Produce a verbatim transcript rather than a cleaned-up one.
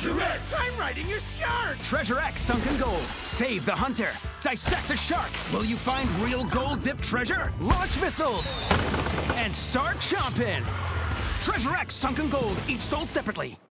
treasurex! I'm riding your shark! treasurex Sunken Gold. Save the hunter. Dissect the shark. Will you find real gold-dipped treasure? Launch missiles. And start chomping. treasurex Sunken Gold, each sold separately.